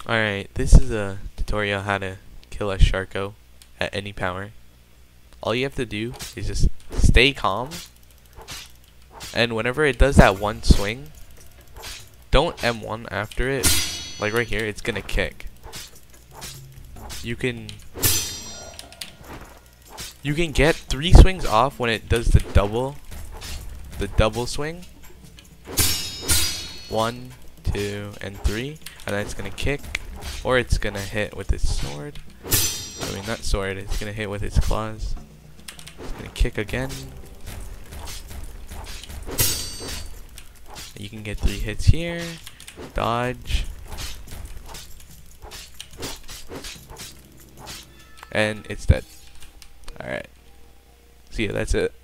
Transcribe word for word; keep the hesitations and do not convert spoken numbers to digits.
Alright, this is a tutorial how to kill a Sharko at any power. All you have to do is just stay calm, and whenever it does that one swing, don't M one after it. Like right here, it's gonna kick. You can you can get three swings off when it does the double the double swing. One, two, and three, and then it's gonna kick, or it's gonna hit with its sword. I mean, not sword, it's gonna hit with its claws. It's gonna kick again. You can get three hits here. Dodge. And it's dead. Alright. See ya, that's it.